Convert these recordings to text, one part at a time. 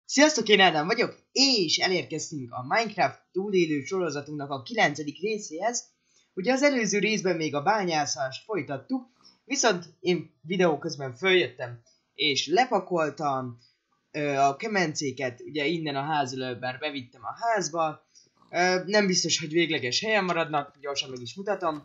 Sziasztok, én Ádám vagyok, és elérkeztünk a Minecraft túlélő sorozatunknak a 9. részéhez. Ugye az előző részben még a bányászást folytattuk, viszont én videó közben följöttem, és lepakoltam a kemencéket, ugye innen a ház előtt, bár bevittem a házba. Nem biztos, hogy végleges helyen maradnak, gyorsan meg is mutatom.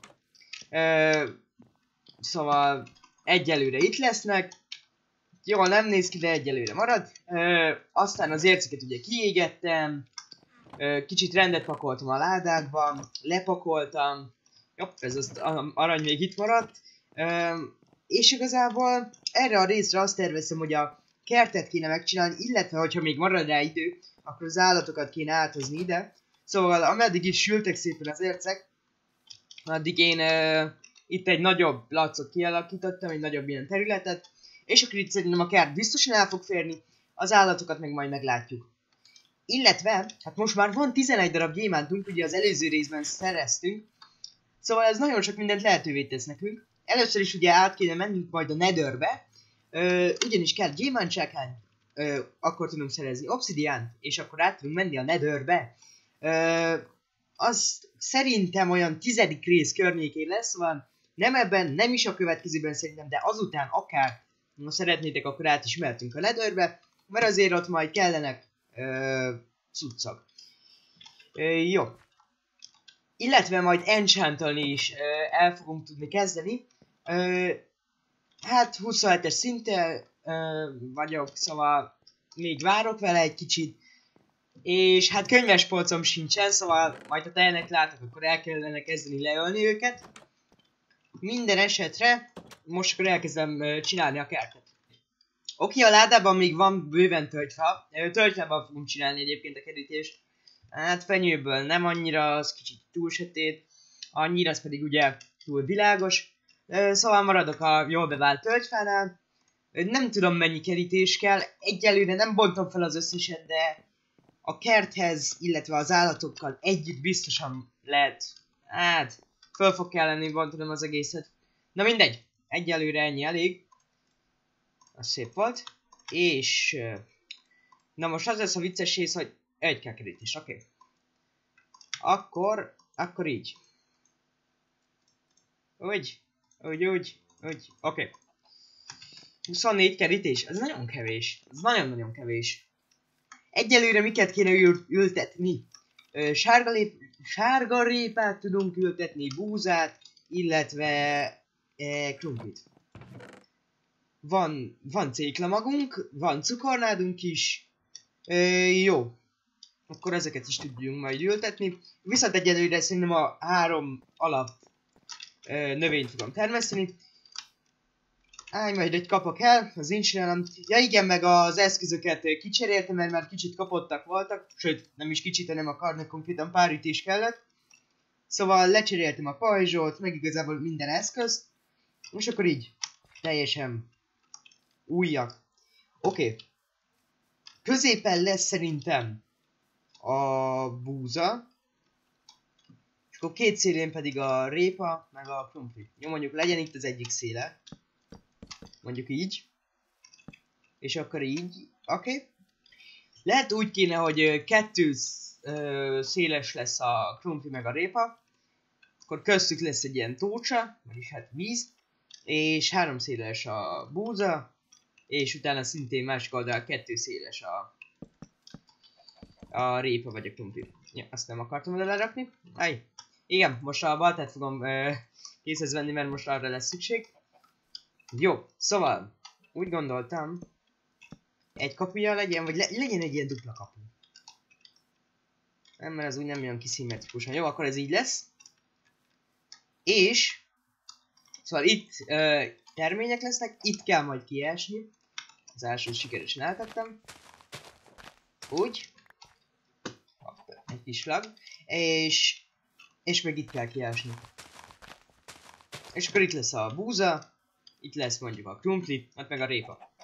Szóval egyelőre itt lesznek. Jól nem néz ki, de egyelőre marad. Aztán az érceket ugye kiégettem. Kicsit rendet pakoltam a ládákba. Lepakoltam. Jobb, ez az arany még itt maradt. És igazából erre a részre azt tervezem, hogy a kertet kéne megcsinálni, illetve hogyha még marad rá idő, akkor az állatokat kéne áthozni ide. Szóval ameddig is sültek szépen az ércek, addig én itt egy nagyobb placot kialakítottam, egy nagyobb ilyen területet. És akkor itt szerintem a kert biztosan el fog férni, az állatokat meg majd meglátjuk. Illetve, hát most már van 11 darab gyémántunk, ugye az előző részben szereztünk. Szóval ez nagyon sok mindent lehetővé tesz nekünk. Először is ugye át kéne mennünk majd a Netherbe. Ugyanis kell gyémántsákány, akkor tudunk szerezni obszidiánt, és akkor át tudunk menni a Netherbe. Az szerintem olyan 10. rész környékén lesz, van. Nem ebben, nem is a következőben szerintem, de azután akár, ha szeretnétek, akkor át is mehetünk a Netherbe, mert azért ott majd kellenek cuccok. Jó. Illetve majd enchantolni is el fogunk tudni kezdeni. Hát 27-es szinttel vagyok, szóval még várok vele egy kicsit. És hát könyves polcom sincsen, szóval majd ha telnek látok, akkor el kellene kezdeni leölni őket. Minden esetre most akkor elkezdem csinálni a kertet. Oké, a ládában még van bőven tölgyfa. Tölgyfában fogunk csinálni egyébként a kerítést. Hát fenyőből nem annyira, az kicsit túl sötét. A nyír az pedig ugye túl világos. Szóval maradok a jól bevált tölgyfánál. Nem tudom mennyi kerítés kell. Egyelőre nem bontom fel az összeset, de a kerthez, illetve az állatokkal együtt biztosan lehet. Hát föl fog kelleni bontanom az egészet. Na mindegy, egyelőre ennyi elég. Az szép volt. És na most az lesz a vicces rész, hogy egy kell kerítés, oké. Akkor így. Úgy, oké. 24 kerítés, ez nagyon kevés. Ez nagyon-nagyon kevés. Egyelőre miket kéne ültetni? Sárga répát tudunk ültetni, búzát, illetve krumplit. Van céklamagunk, van cukornádunk is. Jó. Akkor ezeket is tudjunk majd ültetni. Viszont egyelőre szerintem a 3 alap növényt fogom termeszteni. Majd egy kapak el, az nincs nálam. Ja igen, meg az eszközöket kicseréltem, mert már kicsit kapottak voltak. Sőt, nem is kicsit, hanem a karnak konkrétan pár ütés kellett. Szóval lecseréltem a pajzsolt, meg igazából minden eszközt. És akkor így, teljesen újak. Oké. Középen lesz szerintem a búza. És akkor két szélén pedig a répa, meg a krumpli. Jó, mondjuk legyen itt az egyik széle. Mondjuk így. És akkor így. Oké. Lehet úgy kéne, hogy 2 széles lesz a krumpli meg a répa. Akkor köztük lesz egy ilyen tócsa, vagyis hát víz. És 3 széles a búza. És utána szintén másik oldal 2 széles a répa vagy a krumpli. Ja, azt nem akartam oda lerakni. Igen, most a baltát fogom készhez venni, mert most arra lesz szükség. Jó, szóval úgy gondoltam, egy kapuja legyen, vagy legyen egy ilyen dupla kapu. Nem, mert az úgy nem jön ki szimmetrikusan. Jó, akkor ez így lesz. És szóval itt termények lesznek, itt kell majd kiesni. Az elsőt sikeresen eltettem. Úgy. Egy kis lag. És meg itt kell kiesni. És akkor itt lesz a búza. Itt lesz mondjuk a krumpli, hát meg a répa.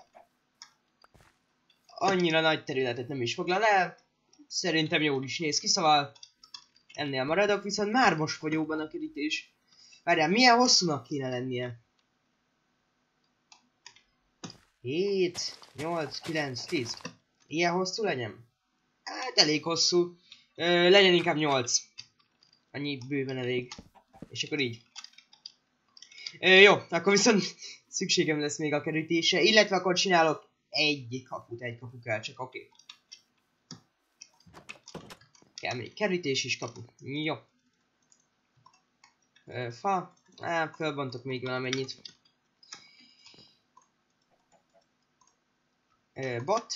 Annyira nagy területet nem is foglal el. Szerintem jól is néz ki, szóval ennél maradok, viszont már most fogyóban a kerítés. Várjál, milyen hosszúnak kéne lennie? 7, 8, 9, 10. Ilyen hosszú legyen? Hát elég hosszú. Legyen inkább 8. Annyi bőven elég. És akkor így. Jó, akkor viszont szükségem lesz még a kerítése, illetve akkor csinálok egy kapu kell csak, oké. Kell még kerítés és kapu. Jó. Fa. Fölbontok még valamennyit. Bot.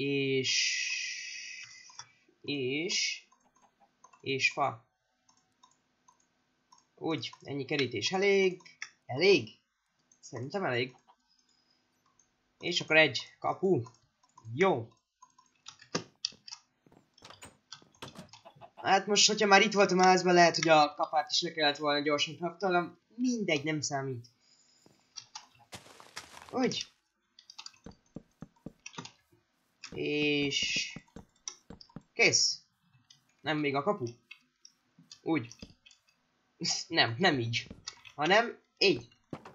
És fa. Úgy, ennyi kerítés elég. Elég? Szerintem elég. És akkor egy kapu. Jó. Hát most, hogyha már itt voltam a házban, lehet, hogy a kapát is le kellett volna gyorsan kaptalom. Mindegy, nem számít. Úgy. És... kész. Nem még a kapu. Úgy. Nem így. Hanem így.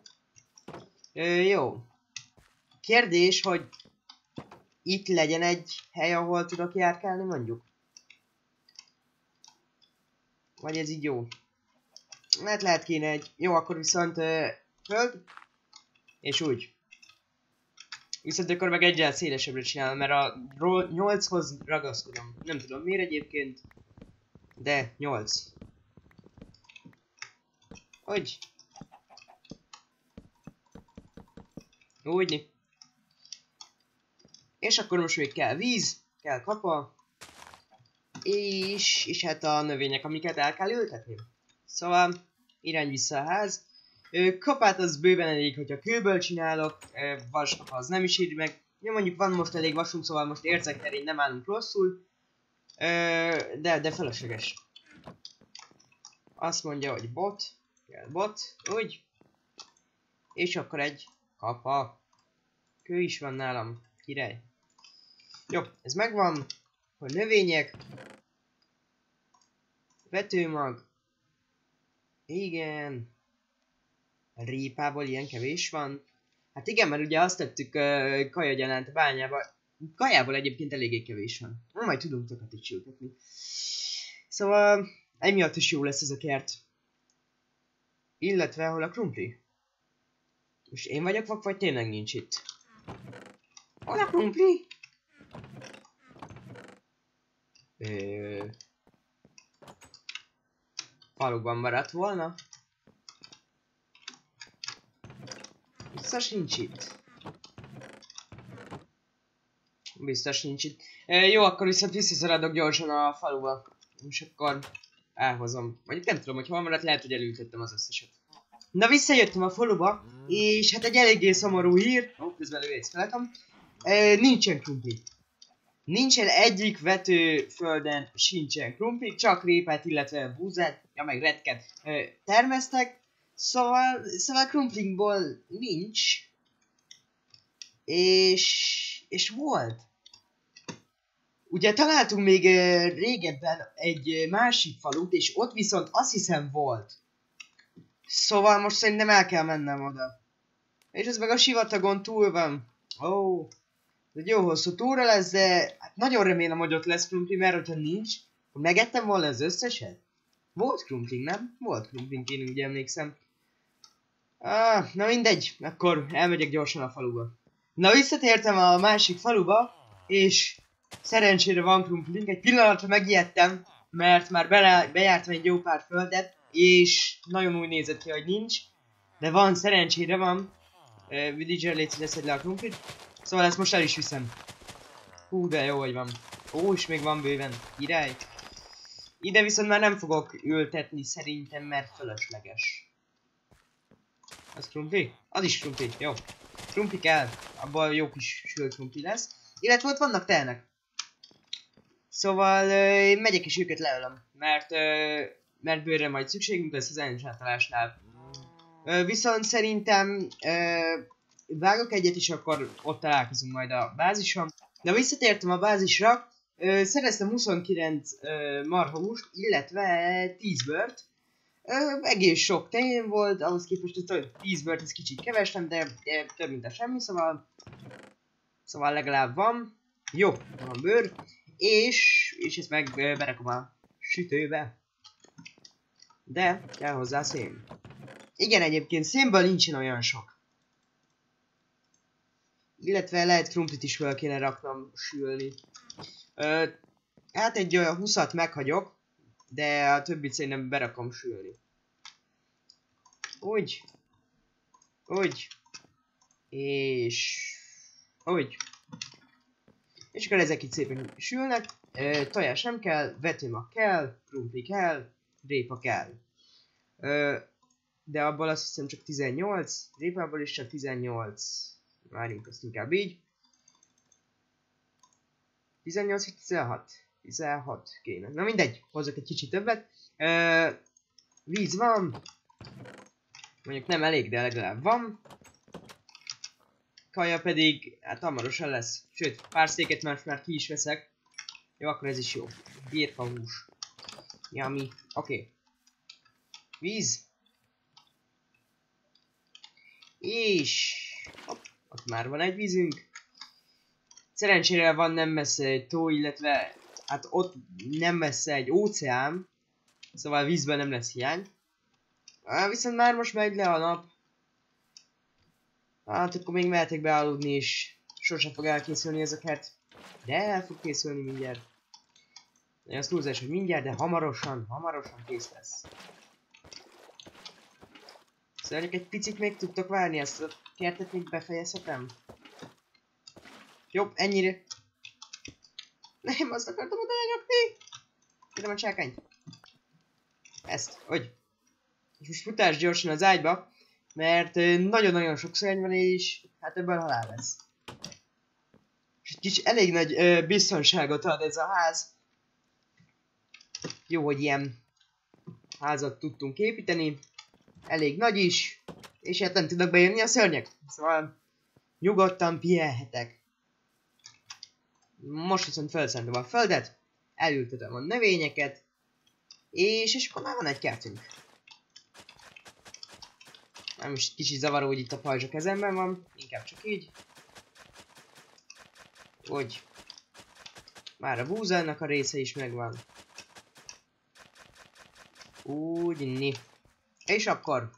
Jó. Kérdés, hogy itt legyen egy hely, ahol tudok járkálni, mondjuk. Vagy ez így jó. Lehet kéne egy... Jó, akkor viszont föld. És úgy. Viszont akkor meg egyel szélesebbre csinálom, mert a 8-hoz ragaszkodom. Nem tudom miért egyébként. De 8. Hogy? Úgy. És akkor most még kell víz, kell kapa. És hát a növények, amiket el kell ültetni. Szóval irány vissza a ház. Kapát az bőven elég, hogyha kőből csinálok. Vaskapa az nem is éri meg. Ja, mondjuk van most elég vasunk, szóval most érzek terén nem állunk rosszul. De felesleges. Azt mondja, hogy bot. Kell bot. Úgy. És akkor egy kapa. Kő is van nálam. Király. Jó, ez megvan. Hogy növények. Vetőmag. Igen. A répából ilyen kevés van. Hát igen, mert ugye azt tettük kajagyanánt a bányába. Kajából egyébként eléggé kevés van. Majd tudunk tököt is ültetni. Szóval emiatt is jó lesz ez a kert. Illetve hol a krumpli? Most én vagyok vak, vagy tényleg nincs itt? Hol a krumpli? Faluban maradt volna? Biztos nincs itt. Biztos nincs itt. Jó, akkor viszont visszaszaladok gyorsan a faluba. És akkor elhozom. Mondjuk nem tudom, hogy hol maradt, lehet, hogy elültettem az összeset. Na, visszajöttem a faluba, és hát egy eléggé szomorú hír. Ó, közben lőjész feletom. Nincsen krumpli. Nincsen egyik vetőföldön sincsen krumpli, csak répát, illetve búzát, ja meg retket termesztek. Szóval krumplinkból nincs. És volt. Ugye találtunk még régebben egy másik falut, és ott viszont azt hiszem volt. Szóval most szerintem el kell mennem oda. És ez meg a sivatagon túl van. Ó, ez egy jó hosszú túra lesz, de hát nagyon remélem, hogy ott lesz krumpli, mert hogyha nincs, akkor megettem volna az összeset. Volt krumplink, nem? Volt krumplink, én úgy emlékszem. Na mindegy, akkor elmegyek gyorsan a faluba. Na, visszatértem a másik faluba, és szerencsére van krumplink. Egy pillanatra megijedtem, mert már bejártam egy jó pár földet, és nagyon úgy nézett ki, hogy nincs. De van, szerencsére van. Villager, légy szíves, szedd le a krumplit. Szóval ezt most el is viszem. Hú, de jó, hogy van. Ó, és még van bőven. Király. Ide viszont már nem fogok ültetni szerintem, mert fölösleges. Az krumpli? Az is krumpli, jó. Krumpli kell, abból jó kis sült krumpli lesz. Illetve ott vannak tehenek. Szóval megyek és őket leölöm, mert bőrre majd szükségünk lesz az ellensátalásnál. Viszont szerintem vágok egyet, és akkor ott találkozunk majd a bázison. De visszatértem a bázisra, szereztem 29 marhahúst, illetve 10 bőrt. Egész sok tehén volt, ahhoz képest hogy 10 bőrt ez kicsit kevesem, de több mint a semmi, szóval legalább van. Jó, van bőr. És ezt meg berakom a sütőbe. De kell hozzá szén. Igen, egyébként szénből nincsen olyan sok. Illetve lehet krumplit is fel kéne raknom sülni. Hát egy olyan 20-at meghagyok, de a többit szerintem berakom sülni. Úgy. Úgy. És... Úgy. És akkor ezek itt szépen sülnek. Tojás nem kell, vetőmag kell, krumpli kell, répa kell. De abból azt hiszem csak 18, répából is csak 18. Várjunk, azt inkább így. 18 vagy 16? 16 kéne. Na mindegy, hozzak egy kicsit többet. Víz van. Mondjuk nem elég, de legalább van. Kaja pedig, hát hamarosan lesz. Sőt, pár széket már ki is veszek. Jó, akkor ez is jó. Birka hús. Yummy. Oké. Víz. És... Hopp, ott már van egy vízünk. Szerencsére van nem messze egy tó, illetve... Hát ott nem messze egy óceán. Szóval vízben nem lesz hiány. Viszont már most megy le a nap. Hát akkor még mehetek bealudni és sose fog elkészülni ez a kert. De el fog készülni mindjárt. Az túlzás, hogy mindjárt, de hamarosan kész lesz. Szóval egy picit még tudtok várni, ezt a kertet még befejezhetem? Jobb, ennyire. Nem, azt akartam oda lenyakni. Kérem a csákányt. Ezt, hogy. És most futás gyorsan az ágyba, mert nagyon-nagyon sok szörny van, és hát ebből halál lesz. És egy kis elég nagy biztonságot ad ez a ház. Jó, hogy ilyen házat tudtunk építeni. Elég nagy is, és hát nem tudnak bejönni a szörnyek. Szóval nyugodtan pihenhetek. Most viszont felszántom a földet, elültetem a növényeket, és akkor már van egy kertünk. Nem is kicsit zavaró, hogy itt a pajzs a kezemben van, inkább csak így. Úgy. Már a búzának a része is megvan. Úgy. És akkor...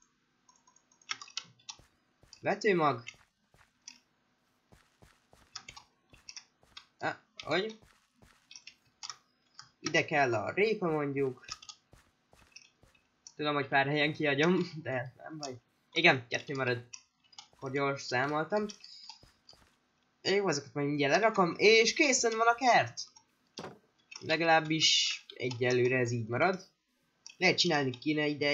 Vetőmag. Hogy? Ide kell a répa mondjuk. Tudom, hogy pár helyen kiadjam, de nem baj. Igen, 2 marad. Akkor gyors számoltam. Jó, azokat majd mindjárt lerakom, és készen van a kert! Legalábbis egyelőre ez így marad. Lehet csinálni kéne ide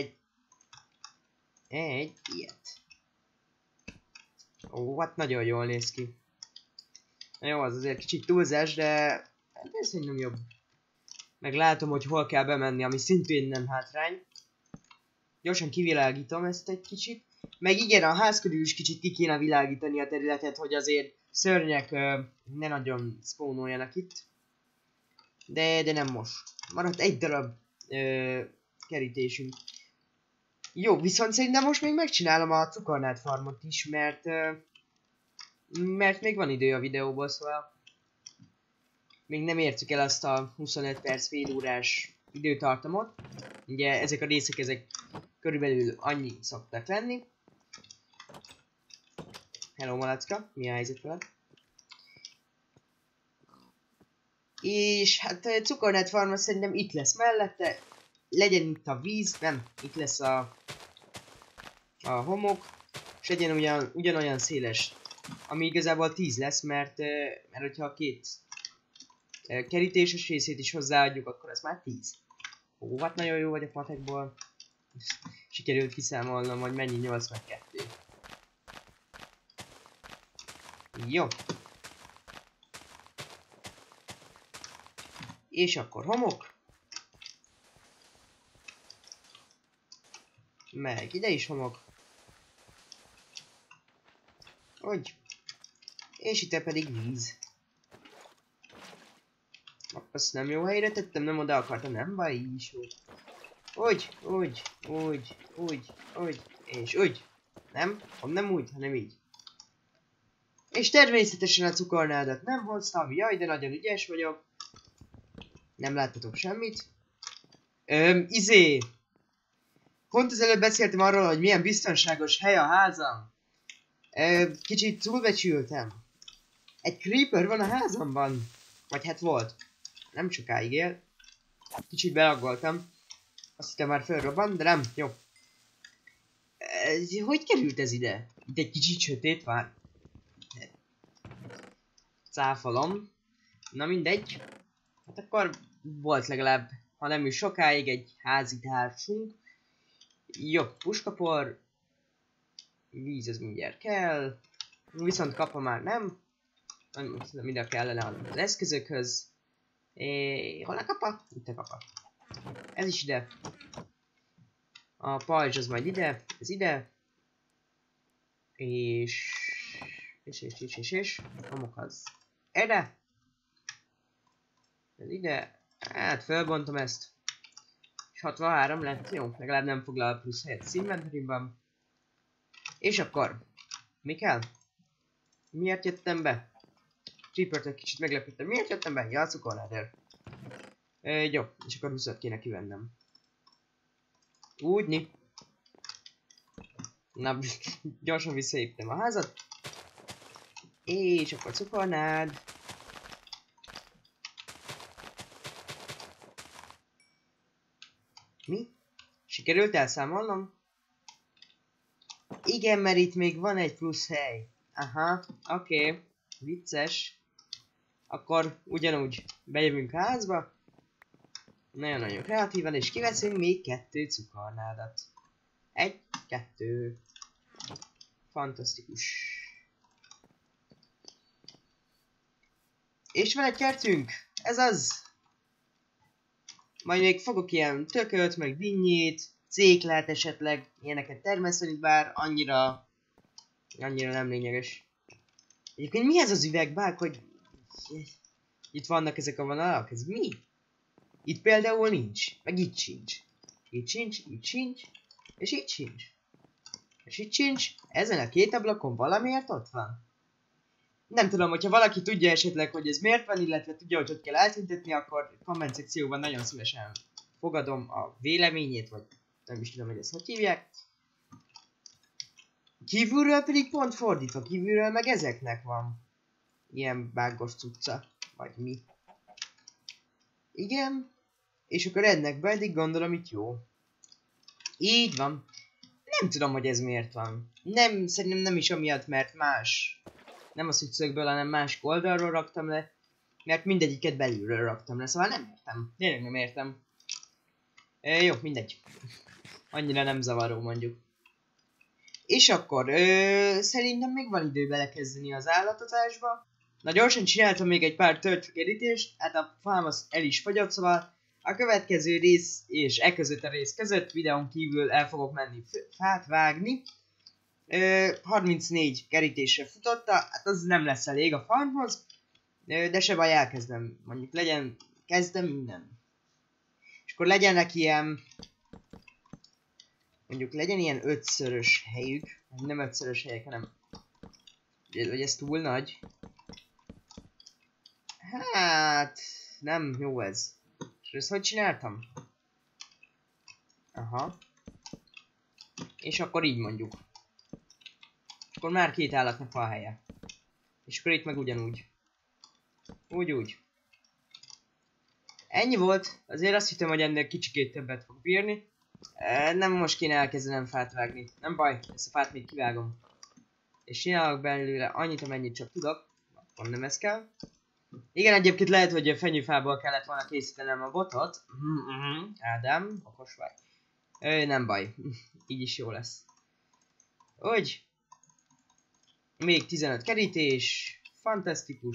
egy ilyet. Ó, hát nagyon jól néz ki. Na jó, az azért kicsit túlzás, de ez szerintem jobb. Meg látom, hogy hol kell bemenni, ami szintén nem hátrány. Gyorsan kivilágítom ezt egy kicsit. Meg igen, a ház körül is kicsit ki kéne világítani a területet, hogy azért szörnyek ne nagyon spawnoljanak itt. De nem most. Maradt egy darab kerítésünk. Jó, viszont szerintem most még megcsinálom a cukornát farmot is, mert még van idő a videóból, szóval még nem értük el azt a 25 perc fél órás időtartamot. Ugye ezek a részek ezek körülbelül annyi szoktak lenni. Hello malacka, mi a helyzet veled? És hát a cukornát farma szerintem itt lesz mellette. Legyen itt a víz, nem, itt lesz a homok, és legyen ugyanolyan széles. Ami igazából 10 lesz, mert hogyha a 2 kerítéses részét is hozzáadjuk, akkor ez már 10. Ó, hát nagyon jó vagy a patekból. Sikerült kiszámolnom, hogy mennyi 82. Jó. És akkor homok. Meg ide is homok. Úgy. És itt pedig víz. Azt nem jó helyre tettem, nem oda akartam, nem baj, így is úgy. Úgy, és úgy. Nem? Nem úgy, hanem így. És természetesen a cukornádat nem hoztam. Jaj, de nagyon ügyes vagyok. Nem láttatok semmit. Pont az előbb beszéltem arról, hogy milyen biztonságos hely a házam. Kicsit túlbecsültem. Egy creeper van a házamban. Vagy hát volt. Nem sokáig él. Kicsit belaggoltam. Azt hittem már felrobbant, de nem. Jó. Hogy került ez ide? Itt egy kicsit sötét van. Cáfolom. Na mindegy. Hát akkor volt legalább, ha nem is sokáig, egy házi társunk. Jó, puskapor. Víz az mindjárt kell. Viszont kapa már nem. Nem ide kellene az eszközökhöz. Hol a kapa? Itt a kapa. Ez is ide. A pajzs az majd ide. Ez ide. És homok az erre. Ez ide. Hát felbontom ezt. És 63 lett. Jó, legalább nem foglal plusz helyet színventorimban. És akkor mi kell? Miért jöttem be? Creepert egy kicsit meglepődtem. Miért jöttem be? Ja, a cukornáder. Jó, és akkor 20-at kéne kivennem. Úgyni. Na, gyorsan visszaépítem a házat. És akkor cukornád. Mi? Sikerült elszámolnom? Igen, mert itt még van egy plusz hely. Aha, oké. Vicces. Akkor ugyanúgy bejövünk a házba. Nagyon-nagyon kreatívan, és kiveszünk még 2 cukornádat. 1, 2. Fantasztikus. És van egy kertünk. Ez az. Majd még fogok ilyen tököt, meg dinnyét, céklát esetleg, ilyeneket termeszteni, bár annyira nem lényeges. Egyébként mi ez az üvegbák, hogy itt vannak ezek a vonalak? Ez mi? Itt például nincs, meg itt sincs. Itt sincs, itt sincs, és itt sincs. És itt sincs, ezen a 2 ablakon valamiért ott van. Nem tudom, hogyha valaki tudja esetleg, hogy ez miért van, illetve tudja, hogy kell eltüntetni, akkor komment szekcióban nagyon szívesen fogadom a véleményét, vagy nem is tudom, hogy ezt hogy hívják. Kívülről pedig pont fordítva, kívülről meg ezeknek van ilyen bágos cucca, vagy mi. Igen, és akkor ennek pedig gondolom itt jó. Így van. Nem tudom, hogy ez miért van. Szerintem nem is amiatt, mert más. Nem a szükszökből, hanem más oldalról raktam le. Mert mindegyiket belülről raktam le, szóval nem értem. Tényleg nem értem. Jó, mindegy. Annyira nem zavaró mondjuk. És akkor, szerintem még van idő belekezdeni az állatozásba. Na gyorsan csináltam még egy pár töltőkerítést, hát a fám az el is fogyott, szóval a következő rész és között a rész között videón kívül el fogok menni fát vágni. 34 kerítésre futotta, hát az nem lesz elég a farmhoz, de se baj, elkezdem. Mondjuk kezdem minden. És akkor legyenek ilyen, mondjuk legyen ilyen 5-szörös helyük, nem 5-szörös helyek, hanem, vagy ez túl nagy. Hát, nem jó ez. És ezt hogy csináltam? Aha. És akkor így mondjuk. Akkor már 2 állatnak van helye. És akkor itt meg ugyanúgy. Úgy. Ennyi volt. Azért azt hittem, hogy ennél kicsikét többet fog bírni. Nem most kéne elkezdenem fát vágni. Nem baj, ezt a fát még kivágom. És csinálok belőle annyit, amennyit csak tudok. Akkor nem ez kell. Igen, egyébként lehet, hogy a fenyőfából kellett volna készítenem a botot. Ádám, okos vagy. Nem baj. Így is jó lesz. Úgy. Még 15 kerítés. Fantasztikus.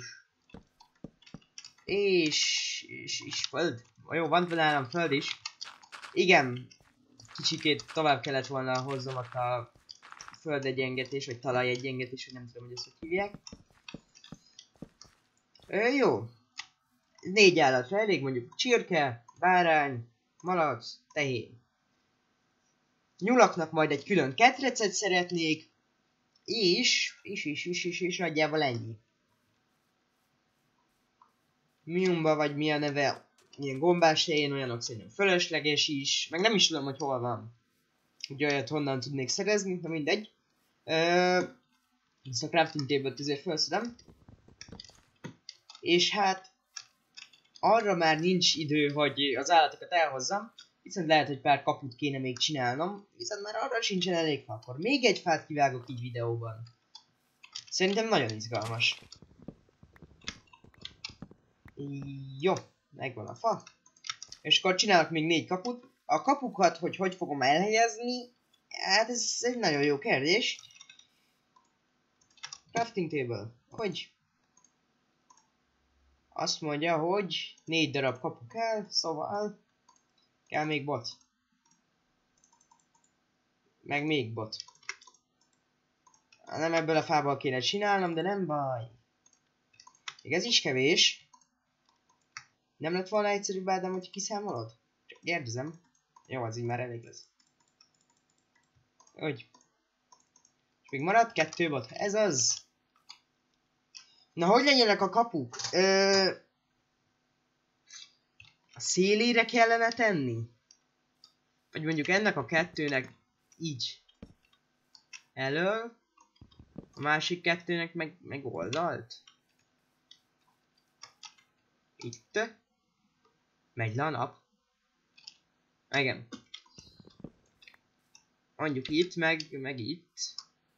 És föld. Jó, van nálam föld is. Igen. Kicsikét tovább kellett volna hoznom ott a földegyengetés, vagy talajegyengetés, vagy nem tudom, hogy ezt hogy hívják. Jó. 4 állatra elég, mondjuk csirke, bárány, malac, tehén. Nyulaknak majd egy külön ketrecet szeretnék. És nagyjából ennyi. Miumba vagy mi a neve, ilyen gombás helyén olyanok szerintem fölösleges is, meg nem is tudom, hogy hol van. Ugye olyat honnan tudnék szerezni, na mindegy. Ezt a crafting table-t azért felszedem. És hát arra már nincs idő, hogy az állatokat elhozzam, viszont lehet, hogy pár kaput kéne még csinálnom, viszont már arra sincsen elég fa, akkor még egy fát kivágok így videóban. Szerintem nagyon izgalmas. Jó, megvan a fa. És akkor csinálok még 4 kaput. A kapukat, hogy fogom elhelyezni, hát ez egy nagyon jó kérdés. Crafting table. Hogy? Azt mondja, hogy 4 darab kapu kell, szóval kell még bot. Meg még bot. Nem ebből a fából kéne csinálnom, de nem baj. Még ez is kevés. Nem lett volna egyszerűbb, Ádám, hogy kiszámolod? Csak kérdezem. Jó, az így már elég lesz. Úgy. És még maradt 2 bot. Ez az. Na, hogy legyenek a kapuk? A szélére kellene tenni? Vagy mondjuk ennek a 2-nek így. Elől. A másik 2-nek meg oldalt. Itt. Megy le a nap. Igen. Mondjuk itt, meg itt.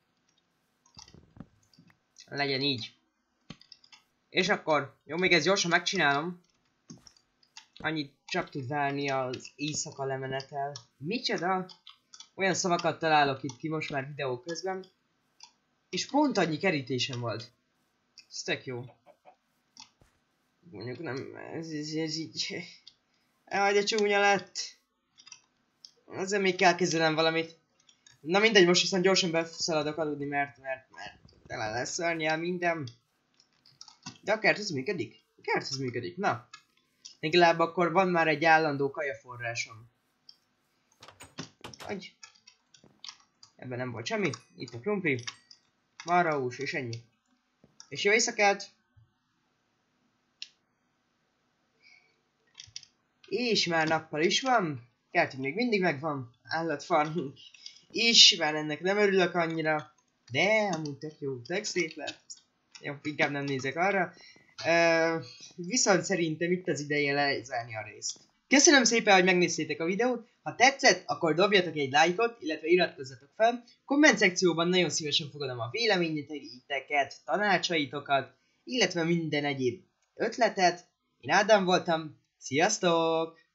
Legyen így. És akkor, jó, még ezt gyorsan megcsinálom. Annyit csak tud várni az éjszaka lemenetel. Micsoda? Olyan szavakat találok itt ki most már videó közben. És pont annyi kerítésem volt. Ez tök jó. Mondjuk nem, ez így... Jaj, de csúnya lett. Azért még kell kezdenem valamit. Na mindegy, most viszont gyorsan beszaladok aludni, mert tele lesz szörnyel minden. De a kert az működik? A kert az működik, na. Legalább akkor van már egy állandó kajaforrásom. Hogy? Ebben nem volt semmi. Itt a krumpli. Marhahús és ennyi. És jó éjszakát! És már nappal is van. Kertünk még mindig megvan. Állatfarmunk is, bár ennek nem örülök annyira. De amúgy tök jó, tök szép lett. Jó, inkább nem nézek arra. Viszont szerintem itt az ideje lezárni a részt. Köszönöm szépen, hogy megnéztétek a videót. Ha tetszett, akkor dobjatok egy lájkot, illetve iratkozzatok fel. Komment szekcióban nagyon szívesen fogadom a véleményeteket, tanácsaitokat, illetve minden egyéb ötletet. Én Ádám voltam. Sziasztok!